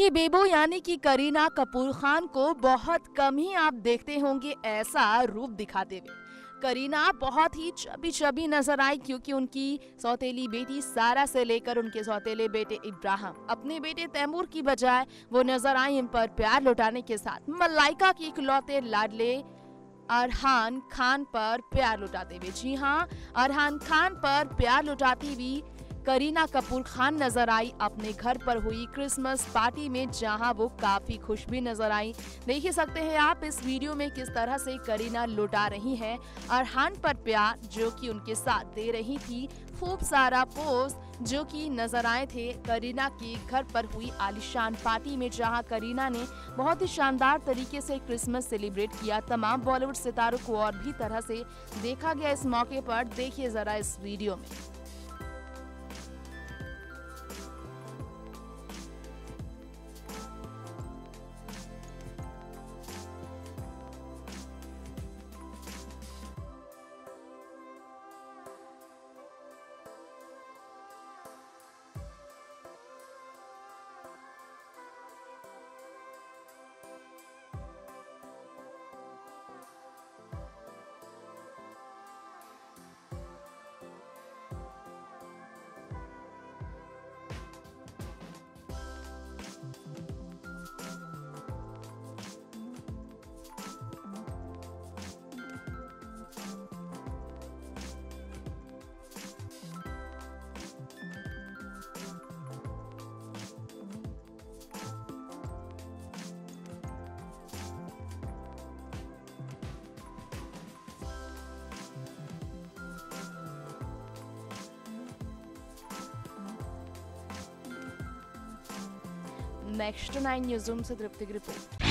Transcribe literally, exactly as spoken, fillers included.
बेबो यानी कि करीना कपूर खान को बहुत कम ही आप देखते होंगे ऐसा रूप दिखाते हुए। करीना बहुत ही चबी चबी नजर आई क्योंकि उनकी सौतेली बेटी सारा से लेकर उनके सौतेले बेटे इब्राहिम अपने बेटे तैमूर की बजाय वो नजर आई इन पर प्यार लुटाने के साथ मलाइका के इकलौते लाडले अरहान खान पर प्यार लुटाते हुए। जी हाँ, अरहान खान पर प्यार लुटाती हुई करीना कपूर खान नजर आई अपने घर पर हुई क्रिसमस पार्टी में, जहां वो काफी खुश भी नजर आई। देख ही सकते हैं आप इस वीडियो में किस तरह से करीना लुटा रही हैं अरहान पर प्यार, जो कि उनके साथ दे रही थी खूब सारा पोस्ट जो कि नजर आए थे करीना के घर पर हुई आलिशान पार्टी में, जहां करीना ने बहुत ही शानदार तरीके से क्रिसमस सेलिब्रेट किया। तमाम बॉलीवुड सितारों को और भी तरह से देखा गया इस मौके पर। देखिए जरा इस वीडियो में। नेक्स्ट नाइन न्यूज़ रूम से तृप्ति की रिपोर्ट।